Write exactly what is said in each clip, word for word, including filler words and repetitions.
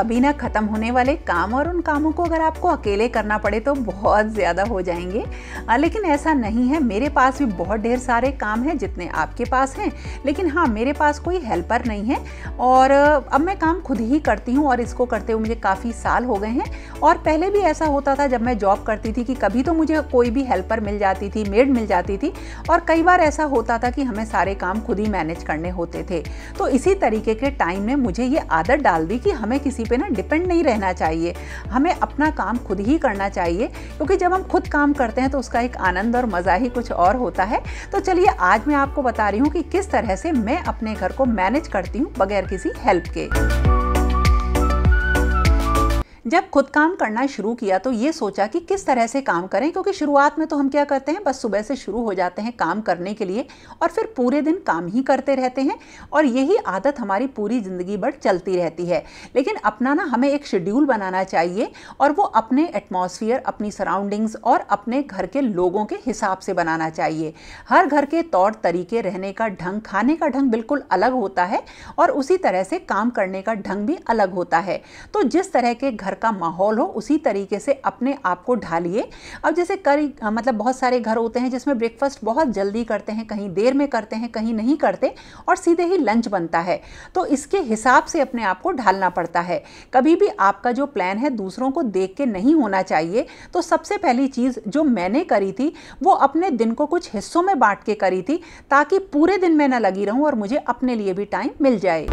कभी ना खत्म होने वाले काम और उन कामों को अगर आपको अकेले करना पड़े तो बहुत ज़्यादा हो जाएंगे, लेकिन ऐसा नहीं है। मेरे पास भी बहुत ढेर सारे काम हैं जितने आपके पास हैं, लेकिन हाँ, मेरे पास कोई हेल्पर नहीं है और अब मैं काम खुद ही करती हूँ और इसको करते हुए मुझे काफ़ी साल हो गए हैं। और पहले भी ऐसा होता था जब मैं जॉब करती थी कि कभी तो मुझे कोई भी हेल्पर मिल जाती थी, मेड मिल जाती थी, और कई बार ऐसा होता था कि हमें सारे काम खुद ही मैनेज करने होते थे। तो इसी तरीके के टाइम ने मुझे ये आदत डाल दी कि हमें किसी पे ना डिपेंड नहीं रहना चाहिए, हमें अपना काम खुद ही करना चाहिए, क्योंकि जब हम खुद काम करते हैं तो उसका एक आनंद और मज़ा ही कुछ और होता है। तो चलिए आज मैं आपको बता रही हूँ कि किस तरह से मैं अपने घर को मैनेज करती हूँ बगैर किसी हेल्प के। जब खुद काम करना शुरू किया तो ये सोचा कि किस तरह से काम करें, क्योंकि शुरुआत में तो हम क्या करते हैं, बस सुबह से शुरू हो जाते हैं काम करने के लिए और फिर पूरे दिन काम ही करते रहते हैं और यही आदत हमारी पूरी ज़िंदगी भर चलती रहती है। लेकिन अपना ना हमें एक शेड्यूल बनाना चाहिए और वो अपने एटमॉस्फेयर, अपनी सराउंडिंग्स और अपने घर के लोगों के हिसाब से बनाना चाहिए। हर घर के तौर तरीके, रहने का ढंग, खाने का ढंग बिल्कुल अलग होता है और उसी तरह से काम करने का ढंग भी अलग होता है। तो जिस तरह के घर का माहौल हो उसी तरीके से अपने आप को ढालिए। अब जैसे कई मतलब बहुत सारे घर होते हैं जिसमें ब्रेकफास्ट बहुत जल्दी करते हैं, कहीं देर में करते हैं, कहीं नहीं करते और सीधे ही लंच बनता है। तो इसके हिसाब से अपने आप को ढालना पड़ता है। कभी भी आपका जो प्लान है दूसरों को देख के नहीं होना चाहिए। तो सबसे पहली चीज़ जो मैंने करी थी वो अपने दिन को कुछ हिस्सों में बांट के करी थी, ताकि पूरे दिन मैं ना लगी रहूं और मुझे अपने लिए भी टाइम मिल जाए।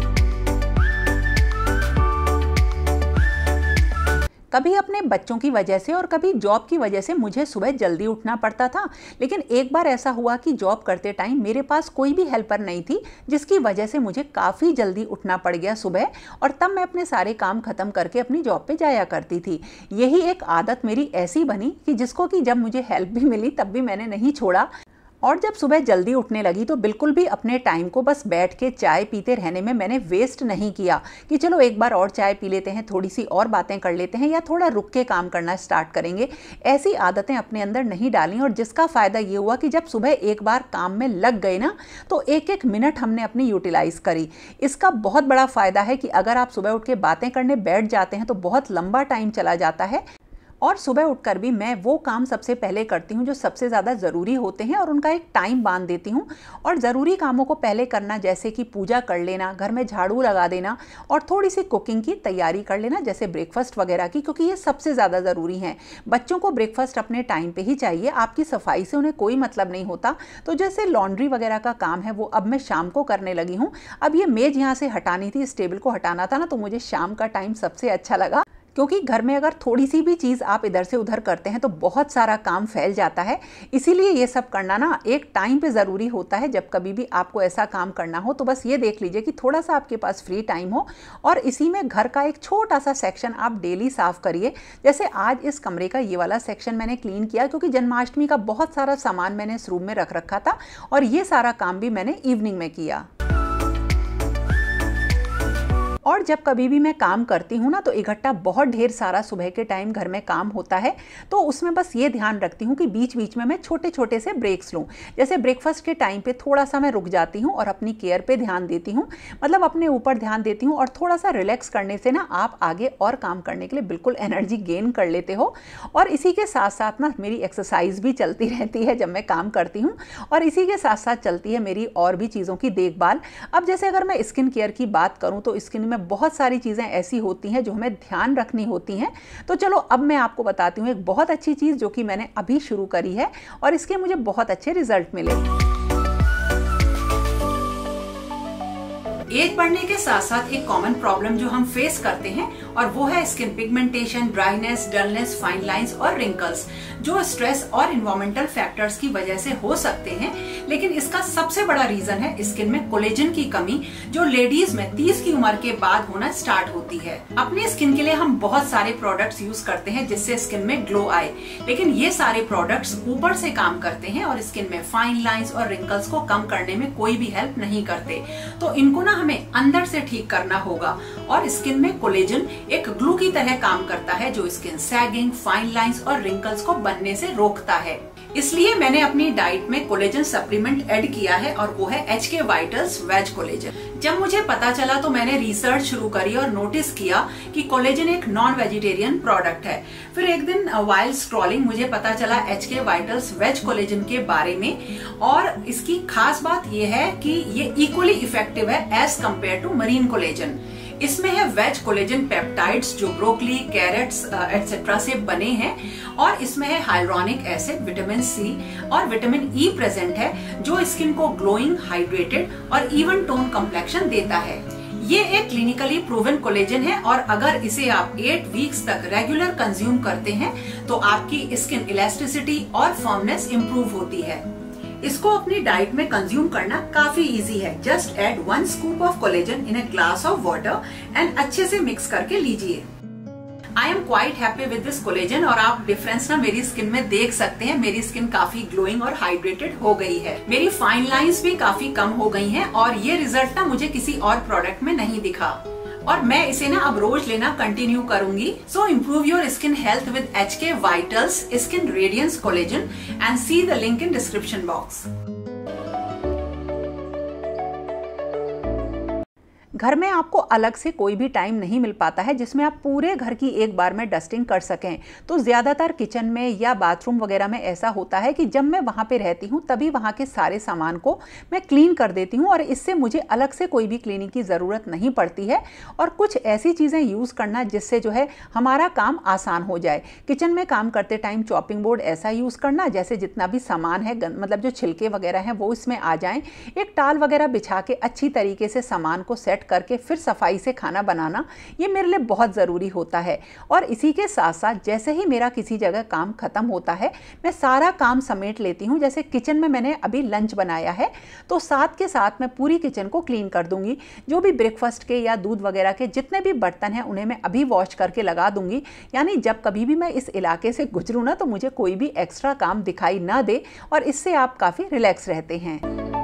कभी अपने बच्चों की वजह से और कभी जॉब की वजह से मुझे सुबह जल्दी उठना पड़ता था, लेकिन एक बार ऐसा हुआ कि जॉब करते टाइम मेरे पास कोई भी हेल्पर नहीं थी, जिसकी वजह से मुझे काफ़ी जल्दी उठना पड़ गया सुबह, और तब मैं अपने सारे काम खत्म करके अपनी जॉब पे जाया करती थी। यही एक आदत मेरी ऐसी बनी कि जिसको कि जब मुझे हेल्प भी मिली तब भी मैंने नहीं छोड़ा। और जब सुबह जल्दी उठने लगी तो बिल्कुल भी अपने टाइम को बस बैठ के चाय पीते रहने में मैंने वेस्ट नहीं किया कि चलो एक बार और चाय पी लेते हैं, थोड़ी सी और बातें कर लेते हैं या थोड़ा रुक के काम करना स्टार्ट करेंगे। ऐसी आदतें अपने अंदर नहीं डाली और जिसका फ़ायदा ये हुआ कि जब सुबह एक बार काम में लग गए ना तो एक एक मिनट हमने अपनी यूटिलाइज़ करी। इसका बहुत बड़ा फ़ायदा है कि अगर आप सुबह उठ के बातें करने बैठ जाते हैं तो बहुत लंबा टाइम चला जाता है। और सुबह उठकर भी मैं वो काम सबसे पहले करती हूँ जो सबसे ज़्यादा ज़रूरी होते हैं और उनका एक टाइम बांध देती हूँ। और ज़रूरी कामों को पहले करना, जैसे कि पूजा कर लेना, घर में झाड़ू लगा देना और थोड़ी सी कुकिंग की तैयारी कर लेना, जैसे ब्रेकफास्ट वगैरह की, क्योंकि ये सबसे ज़्यादा ज़रूरी हैं। बच्चों को ब्रेकफास्ट अपने टाइम पर ही चाहिए, आपकी सफाई से उन्हें कोई मतलब नहीं होता। तो जैसे लॉन्ड्री वगैरह का काम है वो अब मैं शाम को करने लगी हूँ। अब ये मेज़ यहाँ से हटानी थी, इस टेबल को हटाना था ना, तो मुझे शाम का टाइम सबसे अच्छा लगा, क्योंकि घर में अगर थोड़ी सी भी चीज़ आप इधर से उधर करते हैं तो बहुत सारा काम फैल जाता है। इसीलिए ये सब करना ना एक टाइम पे ज़रूरी होता है। जब कभी भी आपको ऐसा काम करना हो तो बस ये देख लीजिए कि थोड़ा सा आपके पास फ्री टाइम हो और इसी में घर का एक छोटा सा सेक्शन आप डेली साफ़ करिए। जैसे आज इस कमरे का ये वाला सेक्शन मैंने क्लीन किया, क्योंकि जन्माष्टमी का बहुत सारा सामान मैंने इस रूम में रख रखा था और ये सारा काम भी मैंने इवनिंग में किया। और जब कभी भी मैं काम करती हूँ ना तो इकट्ठा बहुत ढेर सारा सुबह के टाइम घर में काम होता है, तो उसमें बस ये ध्यान रखती हूँ कि बीच बीच में मैं छोटे छोटे से ब्रेक्स लूँ। जैसे ब्रेकफास्ट के टाइम पे थोड़ा सा मैं रुक जाती हूँ और अपनी केयर पे ध्यान देती हूँ, मतलब अपने ऊपर ध्यान देती हूँ और थोड़ा सा रिलैक्स करने से ना आप आगे और काम करने के लिए बिल्कुल एनर्जी गेन कर लेते हो। और इसी के साथ साथ ना मेरी एक्सरसाइज भी चलती रहती है जब मैं काम करती हूँ, और इसी के साथ साथ चलती है मेरी और भी चीज़ों की देखभाल। अब जैसे अगर मैं स्किन केयर की बात करूँ तो स्किन में बहुत सारी चीज़ें ऐसी होती हैं जो हमें ध्यान रखनी होती हैं। तो चलो अब मैं आपको बताती हूँ एक बहुत अच्छी चीज़ जो कि मैंने अभी शुरू करी है और इसके मुझे बहुत अच्छे रिजल्ट मिले। एज बढ़ने के साथ साथ एक कॉमन प्रॉब्लम जो हम फेस करते हैं और वो है skin pigmentation, dryness, dullness, fine lines और रिंकल्स, जो स्ट्रेस और इन्वायरमेंटल फैक्टर्स की वजह से हो सकते हैं। लेकिन इसका सबसे बड़ा रीजन है स्किन में कोलेजन की कमी, जो लेडीज में तीस की उम्र के बाद होना स्टार्ट होती है। अपने स्किन के लिए हम बहुत सारे प्रोडक्ट्स यूज करते हैं जिससे स्किन में ग्लो आए, लेकिन ये सारे प्रोडक्ट्स ऊपर से काम करते हैं और स्किन में फाइन लाइंस और रिंकल्स को कम करने में कोई भी हेल्प नहीं करते। तो इनको ना हमें अंदर से ठीक करना होगा। और स्किन में कोलेजन एक ग्लू की तरह काम करता है जो स्किन सैगिंग, फाइन लाइंस और रिंकल्स को बनने से रोकता है। इसलिए मैंने अपनी डाइट में कोलेजन सप्लीमेंट ऐड किया है और वो है H K vitals veg collagen. जब मुझे पता चला तो मैंने रिसर्च शुरू करी और नोटिस किया कि कोलेजन एक नॉन वेजिटेरियन प्रोडक्ट है। फिर एक दिन वाइल स्क्रॉलिंग मुझे पता चला H K vitals veg collagen के बारे में, और इसकी खास बात यह है कि ये इक्वली इफेक्टिव है as compared to marine collagen. इसमें है वेज कोलेजन पेप्टाइड्स जो ब्रोकली, कैरेट्स एटसेट्रा से बने हैं, और इसमें है हाइलुरोनिक एसिड, विटामिन सी और विटामिन ई प्रेजेंट है जो स्किन को ग्लोइंग, हाइड्रेटेड और इवन टोन कम्प्लेक्शन देता है। ये एक क्लिनिकली प्रूवन कोलेजन है और अगर इसे आप एट वीक्स तक रेगुलर कंज्यूम करते हैं तो आपकी स्किन इलास्टिसिटी और फर्मनेस इंप्रूव होती है। इसको अपनी डाइट में कंज्यूम करना काफी इजी है। Just add one scoop of collagen in a glass of water and अच्छे से मिक्स करके लीजिए। I am quite happy with this collagen और आप डिफरेंस ना मेरी स्किन में देख सकते हैं। मेरी स्किन काफी ग्लोइंग और हाइड्रेटेड हो गई है। मेरी फाइन लाइंस भी काफी कम हो गई हैं और ये रिजल्ट ना मुझे किसी और प्रोडक्ट में नहीं दिखा, और मैं इसे ना अब रोज लेना कंटिन्यू करूंगी। So improve your skin health with H K vitals skin radiance collagen and see the link in description box. घर में आपको अलग से कोई भी टाइम नहीं मिल पाता है जिसमें आप पूरे घर की एक बार में डस्टिंग कर सकें। तो ज़्यादातर किचन में या बाथरूम वगैरह में ऐसा होता है कि जब मैं वहाँ पे रहती हूँ तभी वहाँ के सारे सामान को मैं क्लीन कर देती हूँ और इससे मुझे अलग से कोई भी क्लीनिंग की ज़रूरत नहीं पड़ती है। और कुछ ऐसी चीज़ें यूज़ करना जिससे जो है हमारा काम आसान हो जाए। किचन में काम करते टाइम चॉपिंग बोर्ड ऐसा यूज़ करना जैसे जितना भी सामान है, मतलब जो छिलके वगैरह हैं वो इसमें आ जाएँ। एक टाल वगैरह बिछा के अच्छी तरीके से सामान को सेट करके फिर सफाई से खाना बनाना, ये मेरे लिए बहुत ज़रूरी होता है। और इसी के साथ साथ जैसे ही मेरा किसी जगह काम ख़त्म होता है मैं सारा काम समेट लेती हूँ। जैसे किचन में मैंने अभी लंच बनाया है तो साथ के साथ मैं पूरी किचन को क्लीन कर दूंगी। जो भी ब्रेकफास्ट के या दूध वगैरह के जितने भी बर्तन हैं उन्हें मैं अभी वॉश करके लगा दूंगी। यानी जब कभी भी मैं इस इलाके से गुजरूँ ना तो मुझे कोई भी एक्स्ट्रा काम दिखाई ना दे और इससे आप काफ़ी रिलैक्स रहते हैं।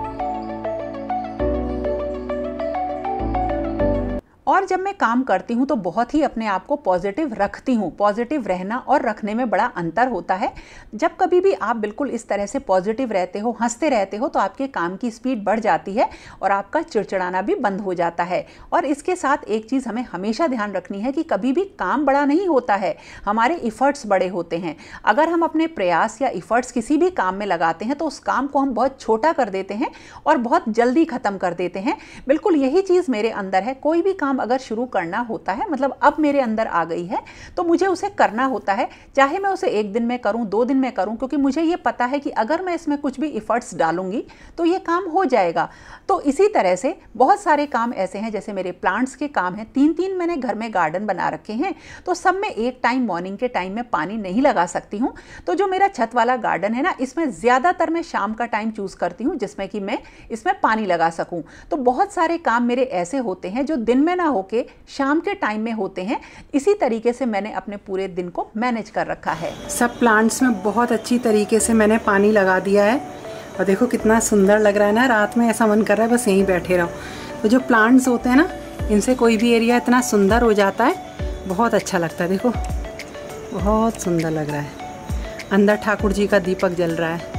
और जब मैं काम करती हूँ तो बहुत ही अपने आप को पॉजिटिव रखती हूँ। पॉजिटिव रहना और रखने में बड़ा अंतर होता है। जब कभी भी आप बिल्कुल इस तरह से पॉजिटिव रहते हो, हंसते रहते हो, तो आपके काम की स्पीड बढ़ जाती है और आपका चिड़चिड़ाना भी बंद हो जाता है। और इसके साथ एक चीज़ हमें हमेशा ध्यान रखनी है कि कभी भी काम बड़ा नहीं होता है, हमारे इफ़र्ट्स बड़े होते हैं। अगर हम अपने प्रयास या इफ़र्ट्स किसी भी काम में लगाते हैं तो उस काम को हम बहुत छोटा कर देते हैं और बहुत जल्दी ख़त्म कर देते हैं। बिल्कुल यही चीज़ मेरे अंदर है। कोई भी काम अगर शुरू करना होता है, मतलब अब मेरे अंदर आ गई है, तो मुझे उसे करना होता है, चाहे मैं उसे एक दिन में करूं, दो दिन में करूं, क्योंकि मुझे ये पता है कि अगर मैं इसमें कुछ भी इफर्ट्स डालूंगी तो ये काम हो जाएगा। तो इसी तरह से बहुत सारे काम ऐसे हैं, जैसे मेरे प्लांट्स के काम हैं। तीन तीन मैंने घर में गार्डन बना रखे हैं, तो सब में एक टाइम मॉर्निंग के टाइम में पानी नहीं लगा सकती हूँ। तो जो मेरा छत वाला गार्डन है ना, इसमें ज़्यादातर मैं शाम का टाइम चूज़ करती हूँ जिसमें कि मैं इसमें पानी लगा सकूँ। तो बहुत सारे काम मेरे ऐसे होते हैं जो दिन में ना होके शाम के टाइम में होते हैं। इसी तरीके से मैंने अपने पूरे दिन को मैनेज कर रखा है। सब प्लांट्स में बहुत अच्छी तरीके से मैंने पानी लगा दिया है और देखो कितना सुंदर लग रहा है ना। रात में ऐसा मन कर रहा है बस यहीं बैठे रहो। तो जो प्लांट्स होते हैं ना, इनसे कोई भी एरिया इतना सुंदर हो जाता है, बहुत अच्छा लगता है। देखो बहुत सुंदर लग रहा है। अंदर ठाकुर जी का दीपक जल रहा है।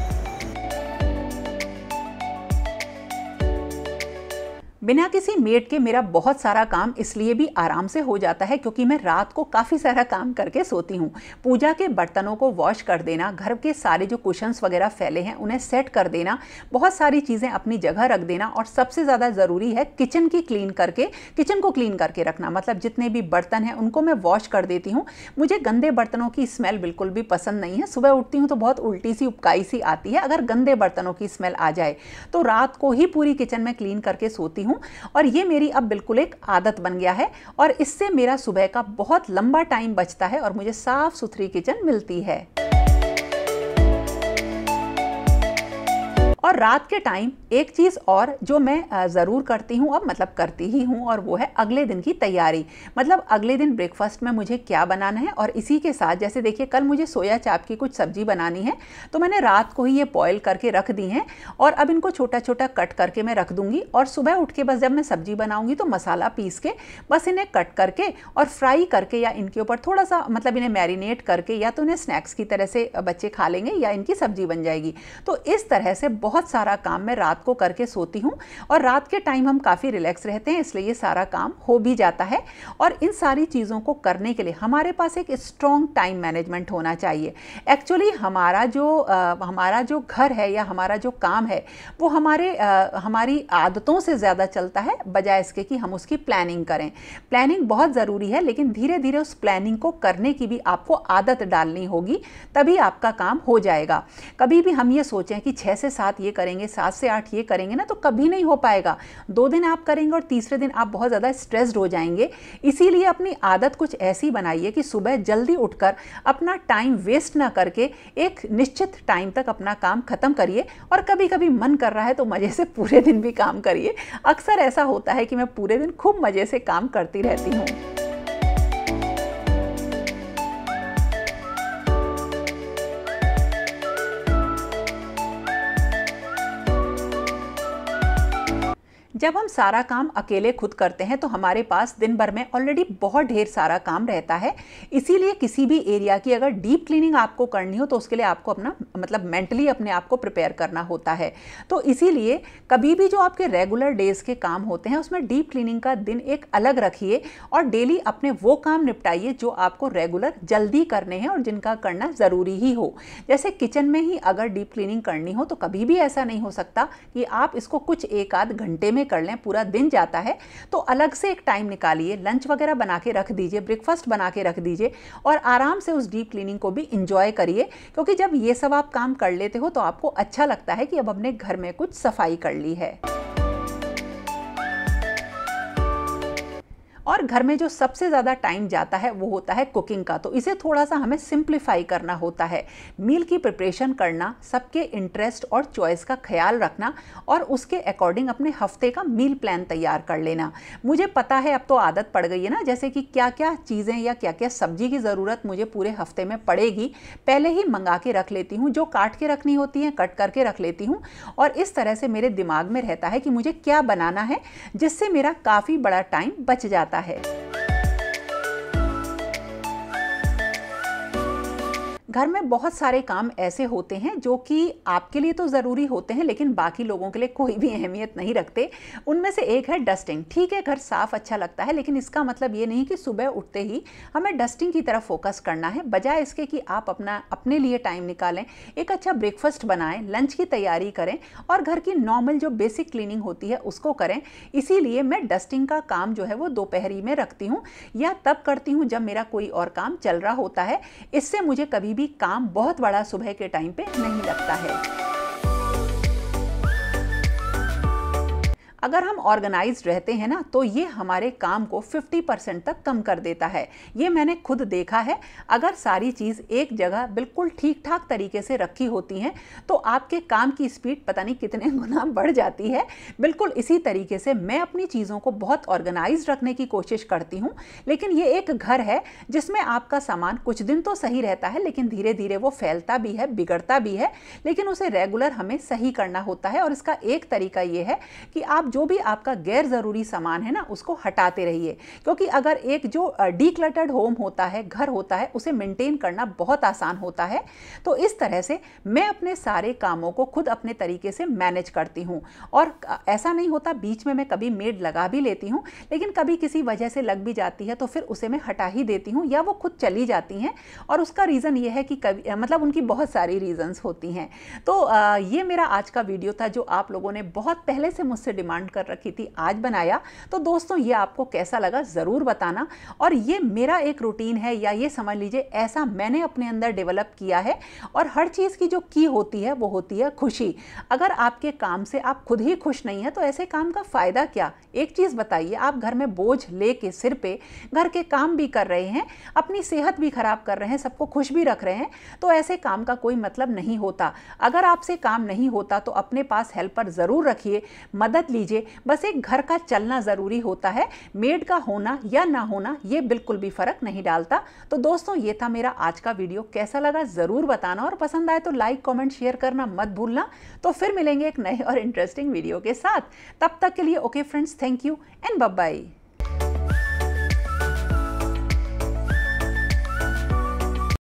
बिना किसी मेड के मेरा बहुत सारा काम इसलिए भी आराम से हो जाता है क्योंकि मैं रात को काफ़ी सारा काम करके सोती हूँ। पूजा के बर्तनों को वॉश कर देना, घर के सारे जो कुशन्स वगैरह फैले हैं उन्हें सेट कर देना, बहुत सारी चीज़ें अपनी जगह रख देना, और सबसे ज़्यादा ज़रूरी है किचन की क्लीन करके किचन को क्लीन करके रखना। मतलब जितने भी बर्तन हैं उनको मैं वॉश कर देती हूँ। मुझे गंदे बर्तनों की स्मेल बिल्कुल भी पसंद नहीं है। सुबह उठती हूँ तो बहुत उल्टी सी उपकाई सी आती है अगर गंदे बर्तनों की स्मेल आ जाए। तो रात को ही पूरी किचन में क्लीन करके सोती हूँ और ये मेरी अब बिल्कुल एक आदत बन गया है और इससे मेरा सुबह का बहुत लंबा टाइम बचता है और मुझे साफ सुथरी किचन मिलती है। और रात के टाइम एक चीज़ और जो मैं ज़रूर करती हूँ, अब मतलब करती ही हूँ, और वो है अगले दिन की तैयारी। मतलब अगले दिन ब्रेकफास्ट में मुझे क्या बनाना है, और इसी के साथ जैसे देखिए कल मुझे सोया चाप की कुछ सब्जी बनानी है, तो मैंने रात को ही ये बॉयल करके रख दी हैं और अब इनको छोटा छोटा कट करके मैं रख दूँगी। और सुबह उठ के बस जब मैं सब्जी बनाऊँगी तो मसाला पीस के बस इन्हें कट करके और फ्राई करके या इनके ऊपर थोड़ा सा मतलब इन्हें मैरिनेट करके या तो इन्हें स्नैक्स की तरह से बच्चे खा लेंगे या इनकी सब्जी बन जाएगी। तो इस तरह से बहुत सारा काम मैं रात को करके सोती हूँ, और रात के टाइम हम काफ़ी रिलैक्स रहते हैं, इसलिए ये सारा काम हो भी जाता है। और इन सारी चीज़ों को करने के लिए हमारे पास एक स्ट्रॉन्ग टाइम मैनेजमेंट होना चाहिए। एक्चुअली हमारा जो आ, हमारा जो घर है या हमारा जो काम है वो हमारे आ, हमारी आदतों से ज़्यादा चलता है, बजाय इसके कि हम उसकी प्लानिंग करें। प्लानिंग बहुत ज़रूरी है, लेकिन धीरे धीरे उस प्लानिंग को करने की भी आपको आदत डालनी होगी, तभी आपका काम हो जाएगा। कभी भी हम ये सोचें कि छः से सात ये करेंगे, सात से आठ ये करेंगे ना, तो कभी नहीं हो पाएगा। दो दिन आप करेंगे और तीसरे दिन आप बहुत ज़्यादा स्ट्रेस्ड हो जाएंगे। इसीलिए अपनी आदत कुछ ऐसी बनाइए कि सुबह जल्दी उठकर अपना टाइम वेस्ट ना करके एक निश्चित टाइम तक अपना काम खत्म करिए, और कभी कभी मन कर रहा है तो मज़े से पूरे दिन भी काम करिए। अक्सर ऐसा होता है कि मैं पूरे दिन खूब मज़े से काम करती रहती हूँ। जब हम सारा काम अकेले खुद करते हैं तो हमारे पास दिन भर में ऑलरेडी बहुत ढेर सारा काम रहता है। इसीलिए किसी भी एरिया की अगर डीप क्लीनिंग आपको करनी हो तो उसके लिए आपको अपना मतलब मेंटली अपने आप को प्रिपेयर करना होता है। तो इसीलिए कभी भी जो आपके रेगुलर डेज के काम होते हैं उसमें डीप क्लीनिंग का दिन एक अलग रखिए, और डेली अपने वो काम निपटाइए जो आपको रेगुलर जल्दी करने हैं और जिनका करना ज़रूरी ही हो। जैसे किचन में ही अगर डीप क्लीनिंग करनी हो तो कभी भी ऐसा नहीं हो सकता कि आप इसको कुछ एक आध घंटे में कर लें, पूरा दिन जाता है। तो अलग से एक टाइम निकालिए, लंच वगैरह बना के रख दीजिए, ब्रेकफास्ट बना के रख दीजिए, और आराम से उस डीप क्लीनिंग को भी इंजॉय करिए। क्योंकि जब ये सब आप काम कर लेते हो तो आपको अच्छा लगता है कि अब हमने घर में कुछ सफाई कर ली है। और घर में जो सबसे ज़्यादा टाइम जाता है वो होता है कुकिंग का, तो इसे थोड़ा सा हमें सिंप्लीफाई करना होता है। मील की प्रिपरेशन करना, सबके इंटरेस्ट और चॉइस का ख्याल रखना, और उसके अकॉर्डिंग अपने हफ्ते का मील प्लान तैयार कर लेना। मुझे पता है अब तो आदत पड़ गई है ना, जैसे कि क्या क्या चीज़ें या क्या क्या सब्जी की ज़रूरत मुझे पूरे हफ्ते में पड़ेगी, पहले ही मंगा के रख लेती हूँ। जो काट के रखनी होती है कट करके रख लेती हूँ, और इस तरह से मेरे दिमाग में रहता है कि मुझे क्या बनाना है, जिससे मेरा काफ़ी बड़ा टाइम बच जाता है। घर में बहुत सारे काम ऐसे होते हैं जो कि आपके लिए तो ज़रूरी होते हैं लेकिन बाकी लोगों के लिए कोई भी अहमियत नहीं रखते। उनमें से एक है डस्टिंग। ठीक है, घर साफ अच्छा लगता है, लेकिन इसका मतलब ये नहीं कि सुबह उठते ही हमें डस्टिंग की तरफ फोकस करना है। बजाय इसके कि आप अपना अपने लिए टाइम निकालें, एक अच्छा ब्रेकफास्ट बनाएं, लंच की तैयारी करें और घर की नॉर्मल जो बेसिक क्लीनिंग होती है उसको करें। इसीलिए मैं डस्टिंग का काम जो है वो दोपहरी में रखती हूँ, या तब करती हूँ जब मेरा कोई और काम चल रहा होता है। इससे मुझे कभी भी काम बहुत बड़ा सुबह के टाइम पे नहीं लगता है। अगर हम ऑर्गेनाइज्ड रहते हैं ना तो ये हमारे काम को पचास परसेंट तक कम कर देता है। ये मैंने खुद देखा है। अगर सारी चीज़ एक जगह बिल्कुल ठीक ठाक तरीके से रखी होती हैं तो आपके काम की स्पीड पता नहीं कितने गुना बढ़ जाती है। बिल्कुल इसी तरीके से मैं अपनी चीज़ों को बहुत ऑर्गेनाइज्ड रखने की कोशिश करती हूँ। लेकिन ये एक घर है जिसमें आपका सामान कुछ दिन तो सही रहता है, लेकिन धीरे धीरे वो फैलता भी है, बिगड़ता भी है, लेकिन उसे रेगुलर हमें सही करना होता है। और इसका एक तरीका ये है कि आप जो भी आपका गैर ज़रूरी सामान है ना उसको हटाते रहिए, क्योंकि अगर एक जो डीक्लटर्ड होम होता है, घर होता है, उसे मेंटेन करना बहुत आसान होता है। तो इस तरह से मैं अपने सारे कामों को खुद अपने तरीके से मैनेज करती हूँ। और ऐसा नहीं होता, बीच में मैं कभी मेड लगा भी लेती हूँ, लेकिन कभी किसी वजह से लग भी जाती है तो फिर उसे मैं हटा ही देती हूँ, या वो खुद चली जाती हैं। और उसका रीज़न ये है कि कभी मतलब उनकी बहुत सारी रीज़न्स होती हैं। तो ये मेरा आज का वीडियो था जो आप लोगों ने बहुत पहले से मुझसे डिमांड प्लान कर रखी थी आज बनाया। तो दोस्तों ये आपको कैसा लगा ज़रूर बताना। और ये मेरा एक रूटीन है, या ये समझ लीजिए ऐसा मैंने अपने अंदर डेवलप किया है। और हर चीज़ की जो की होती है वो होती है खुशी। अगर आपके काम से आप खुद ही खुश नहीं है तो ऐसे काम का फ़ायदा क्या। एक चीज़ बताइए, आप घर में बोझ लेके सिर पे घर के काम भी कर रहे हैं, अपनी सेहत भी खराब कर रहे हैं, सबको खुश भी रख रहे हैं, तो ऐसे काम का कोई मतलब नहीं होता। अगर आपसे काम नहीं होता तो अपने पास हेल्पर ज़रूर रखिए, मदद लीजिए। बस एक घर का चलना ज़रूरी होता है, मेड का होना या ना होना ये बिल्कुल भी फ़र्क नहीं डालता। तो दोस्तों ये था मेरा आज का वीडियो, कैसा लगा ज़रूर बताना, और पसंद आए तो लाइक कमेंट शेयर करना मत भूलना। तो फिर मिलेंगे एक नए और इंटरेस्टिंग वीडियो के साथ, तब तक के लिए okay friends, thank you and bye bye.